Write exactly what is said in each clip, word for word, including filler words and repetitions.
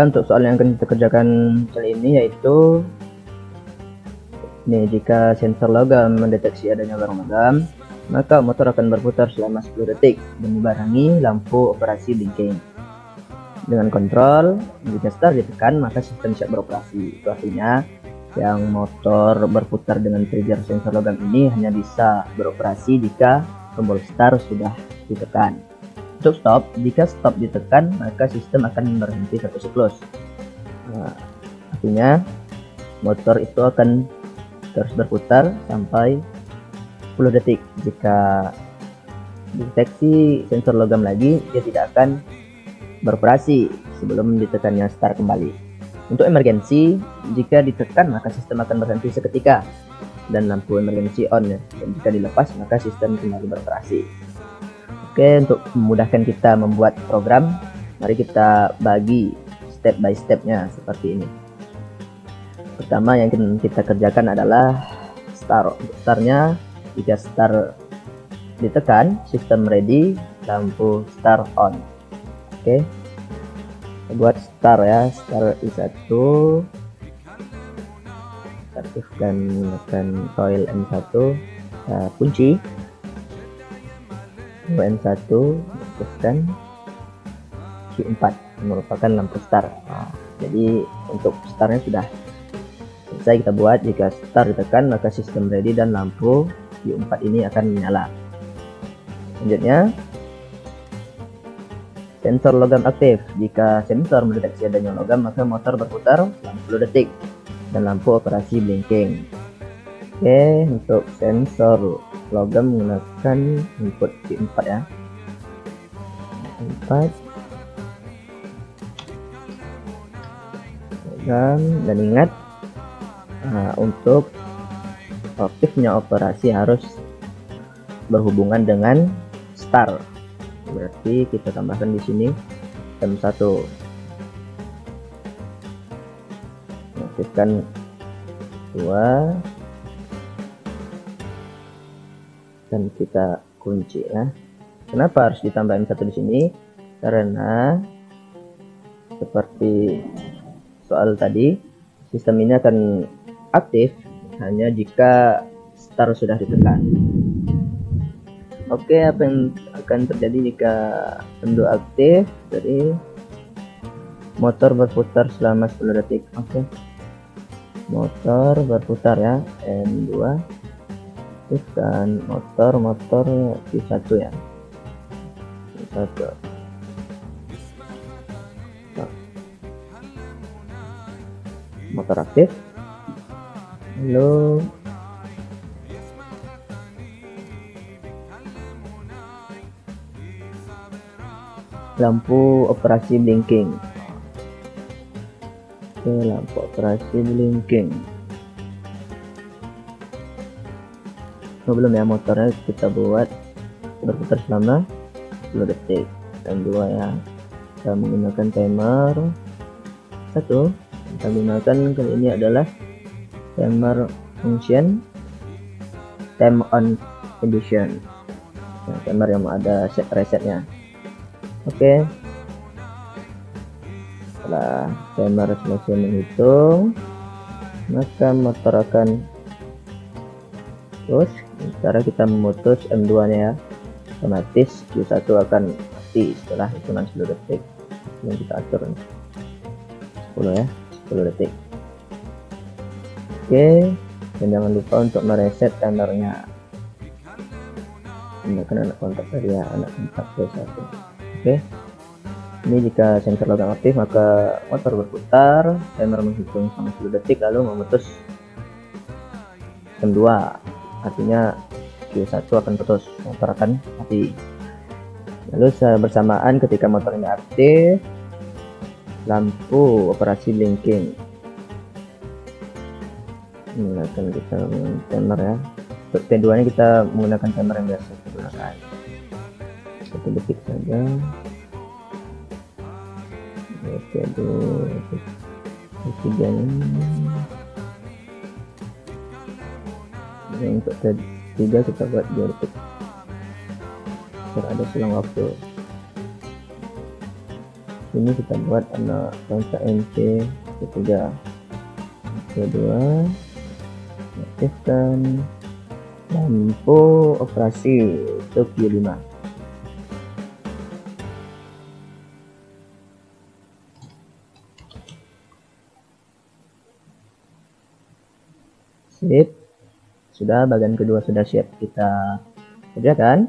Baiklah, untuk soal yang akan kita kerjakan kali ini yaitu nih, jika sensor logam mendeteksi adanya barang logam, maka motor akan berputar selama sepuluh detik mengibarangi lampu operasi blinking. Dengan kontrol, jika start ditekan maka sistem siap beroperasi. Itu artinya yang motor berputar dengan trigger sensor logam ini hanya bisa beroperasi jika tombol start sudah ditekan. Untuk stop, jika stop ditekan maka sistem akan berhenti satu siklus. Nah, artinya motor itu akan terus berputar sampai sepuluh detik. Jika deteksi sensor logam lagi, dia tidak akan beroperasi sebelum ditekannya start kembali. Untuk emergensi, jika ditekan maka sistem akan berhenti seketika dan lampu emergensi on ya. Dan jika dilepas maka sistem kembali beroperasi. Oke, untuk memudahkan kita membuat program, mari kita bagi step by stepnya seperti ini. Pertama yang kita kerjakan adalah start. Startnya, jika start ditekan, sistem ready, lampu start on. Oke, kita buat start ya, start i satu, aktifkan menggunakan coil M satu, uh, kunci M satu, aktifkan Q empat, merupakan lampu start. Nah, jadi untuk startnya sudah selesai kita buat. Jika start ditekan maka sistem ready dan lampu Q empat ini akan menyala. Selanjutnya, sensor logam aktif. Jika sensor mendeteksi adanya logam maka motor berputar selama sepuluh detik dan lampu operasi blinking. Oke, untuk sensor logam menggunakan input Q empat ya, empat logam. Dan ingat, nah, untuk aktifnya operasi harus berhubungan dengan start. Berarti kita tambahkan di sini M satu, aktifkan dua dan kita kunci ya. Kenapa harus ditambah M satu di sini? Karena seperti soal tadi, sistem ini akan aktif hanya jika start sudah ditekan. Oke, apa yang akan terjadi jika endo aktif? Jadi motor berputar selama sepuluh detik. Oke, motor berputar ya, M dua, aktifkan motor motor Q satu ya, Q satu. Motor aktif. Lalu lampu operasi blinking. Oke, lampu operasi blinking. Oh, belum ya, motornya kita buat berputar selama sepuluh detik. Dan dua ya, kita menggunakan timer satu. Kita gunakan kali ini adalah timer function time on condition, nah, timer yang ada set resetnya. Oke, setelah timer selesai menghitung maka motor akan terus. Cara kita memutus M dua nya ya, otomatis Q satu akan mati setelah hitungan sepuluh detik. Yang kita atur sepuluh ya, sepuluh detik. Oke, dan jangan lupa untuk mereset timernya. Gunakan anak kontak dari ya, anak empat puluh satu. Oke, ini jika sensor logam aktif maka motor berputar, timer menghitung selama sepuluh detik lalu memutus M dua. Artinya Q satu akan putus, motor akan mati. Lalu bersamaan ketika motor ini aktif, lampu operasi blinking. Ini akan kita timer ya. Untuk T dua nya kita menggunakan timer yang biasa kita gunakan. Satu detik saja. Oke, dua, tiga ini. Untuk tiga kita buat dua detik biar ada selang waktu. Ini kita buat anak bangsa N C ketiga, kedua, aktifkan lampu operasi untuk Q lima. Sip, sudah, bagian kedua sudah siap kita kerjakan.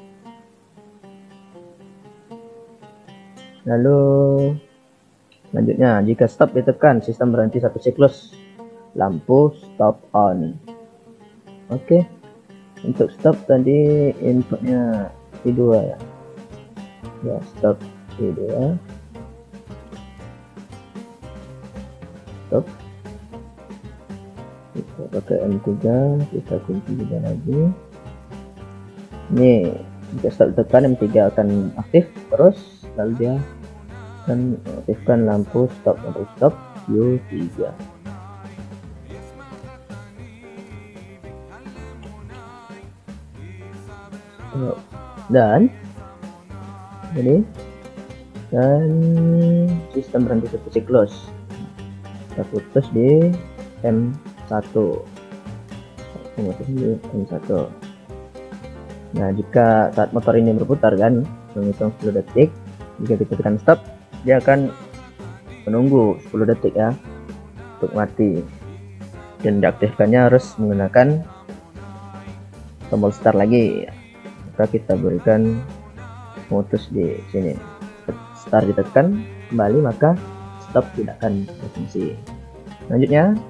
Lalu selanjutnya, jika stop ditekan, sistem berhenti satu siklus, lampu stop on. Oke, untuk stop tadi inputnya T dua ya, ya stop T dua, stop, kita pakai M tiga, kita kunci juga lagi. Ini jika stop ditekan, M tiga akan aktif terus, lalu dia akan aktifkan lampu stop untuk stop Q tiga. Dan jadi dan sistem berhenti satu siklus, kita putus di M satu, putus di M satu. Nah, jika saat motor ini berputar kan menghitung sepuluh detik, jika kita tekan stop, dia akan menunggu sepuluh detik ya untuk mati, dan diaktifkannya harus menggunakan tombol start lagi. Maka kita berikan putus di sini, start ditekan kembali, maka stop tidak akan berfungsi. Selanjutnya,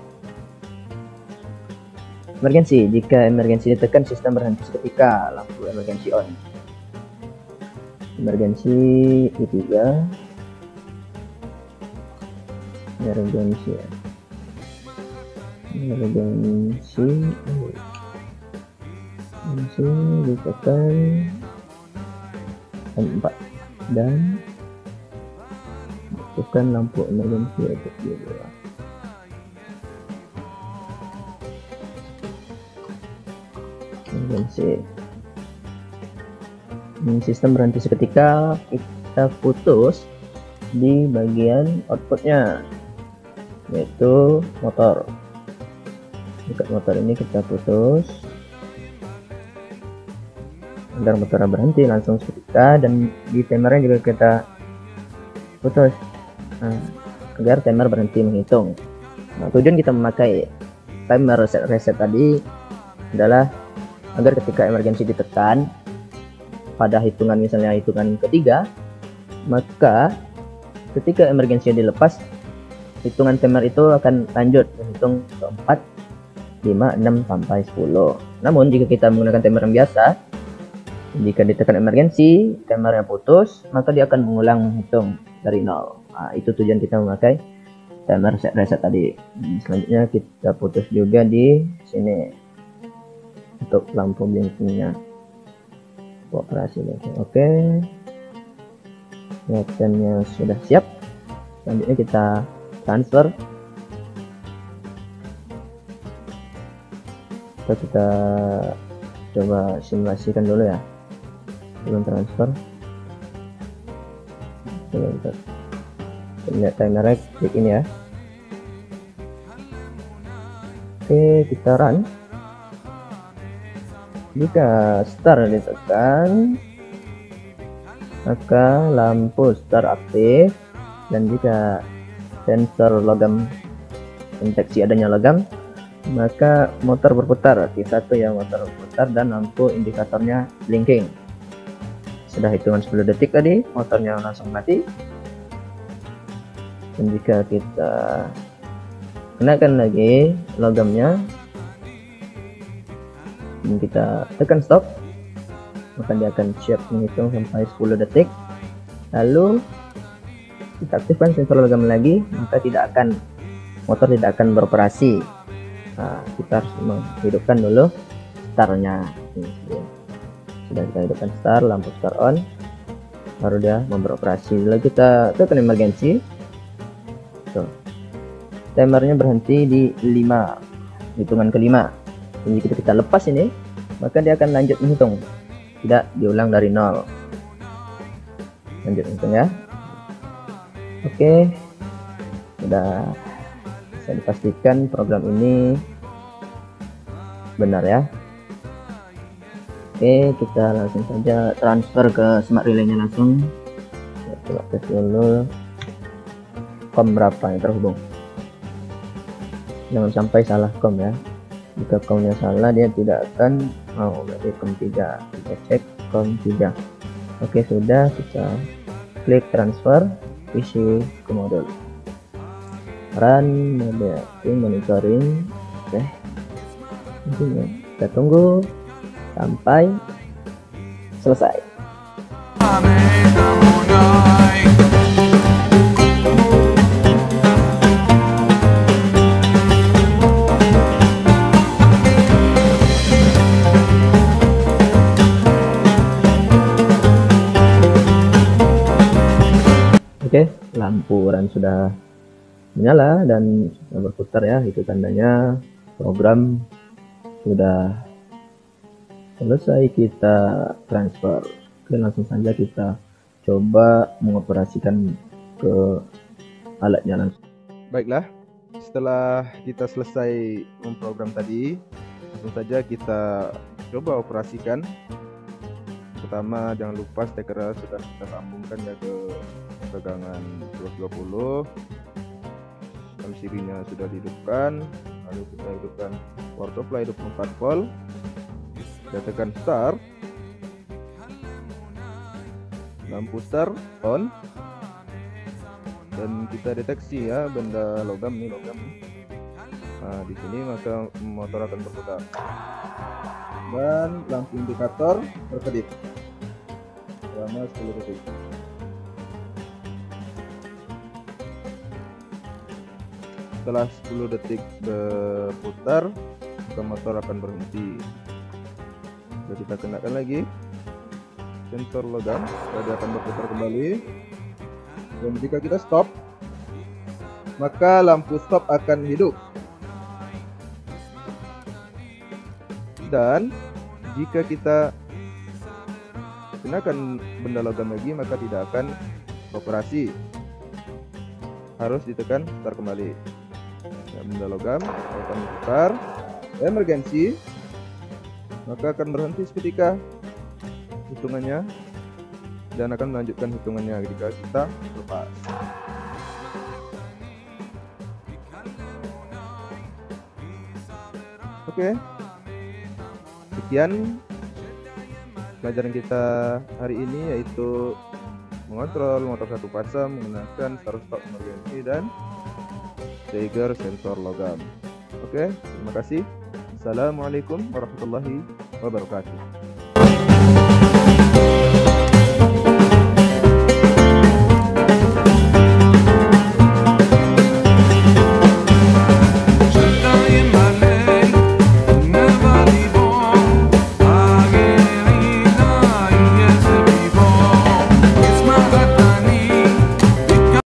emergency. Jika emergency ditekan, sistem berhenti seketika, lampu emergency on. Emergency I tiga, emergency emergency emergency ditekan M empat dan aktifkan lampu emergency untuk dua. Emergency. Sistem berhenti seketika, kita putus di bagian outputnya, yaitu motor. Dekat motor ini kita putus agar motornya berhenti langsung seketika, dan di timernya juga kita putus nah, agar timer berhenti menghitung. Nah, tujuan kita memakai timer reset reset tadi adalah agar ketika emergency ditekan pada hitungan, misalnya hitungan ketiga, maka ketika emergency dilepas, hitungan timer itu akan lanjut menghitung ke empat, lima, enam sampai sepuluh. Namun jika kita menggunakan timer yang biasa, jika ditekan emergency, timernya putus, maka dia akan mengulang menghitung dari nol. Nah, itu tujuan kita memakai timer reset reset tadi. Selanjutnya kita putus juga di sini untuk lampu blinkingnya, operasi blinking. Oke, reactionnya sudah siap. Selanjutnya kita transfer. Kita, kita coba simulasikan dulu ya sebelum transfer. Kita lihat timernya, klik ini ya. Oke, kita run. Jika start ditekan, maka lampu start aktif, dan jika sensor logam deteksi adanya logam, maka motor berputar. T satu ya, motor berputar dan lampu indikatornya blinking. Sudah hitungan sepuluh detik tadi, motornya langsung mati. Dan jika kita kenakan lagi logamnya dan kita tekan stop, maka dia akan siap menghitung sampai sepuluh detik. Lalu kita aktifkan sensor logam lagi, maka tidak akan motor tidak akan beroperasi. Nah, kita harus menghidupkan dulu startnya. Sudah kita hidupkan start, lampu start on, baru dia beroperasi. Lalu kita tekan emergency. Tuh, timernya berhenti di lima, hitungan kelima. Dan jika kita lepas ini, maka dia akan lanjut menghitung, tidak diulang dari nol. Lanjut menghitung ya. Oke, sudah bisa dipastikan program ini benar ya. Oke, kita langsung saja transfer ke smart relay-nya langsung. Coba tes dulu com berapa yang terhubung. Jangan sampai salah com ya. Jika komnya salah dia tidak akan mau, oh, berarti com tiga. Kita cek com tiga. Oke, sudah, kita klik transfer P C ke modul. Run mode monitoring. Oke. Intinya kita tunggu sampai selesai. Oke, lampu run sudah menyala dan sudah berputar ya, itu tandanya program sudah selesai kita transfer. Oke, langsung saja kita coba mengoperasikan ke alatnya langsung. Baiklah, setelah kita selesai memprogram tadi, langsung saja kita coba operasikan. Pertama, jangan lupa steker sudah kita sambungkan ya ke tegangan dua dua puluh. M C B-nya sudah dihidupkan, lalu kita hidupkan power supply dua puluh empat volt. Kita tekan start, lampu start on, dan kita deteksi ya benda logam nih logam nih. Nah, di sini maka motor akan berputar dan lampu indikator berkedip selama sepuluh detik. Setelah sepuluh detik berputar, maka motor akan berhenti. Jadi kita kenakan lagi sensor logam, dia akan berputar kembali. Dan jika kita stop, maka lampu stop akan hidup. Dan jika kita gunakan benda logam lagi, maka tidak akan operasi. Harus ditekan start kembali. Nah, benda logam akan berputar, emergency, maka akan berhenti seketika hitungannya dan akan melanjutkan hitungannya jika kita lepas. Oke, sekian pelajaran kita hari ini, yaitu mengontrol motor satu pasang menggunakan start stop emergency dan trigger sensor logam. Oke, terima kasih. Assalamualaikum warahmatullahi wabarakatuh.